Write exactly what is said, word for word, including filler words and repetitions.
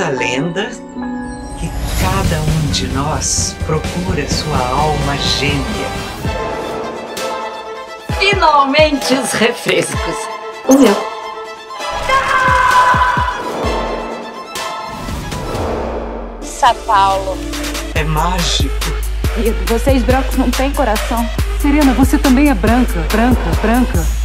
a lenda que cada um de nós procura sua alma gêmea. Finalmente os refrescos. O meu. São Paulo. É mágico. Vocês brancos não têm coração. Serena, você também é branca, branca, branca.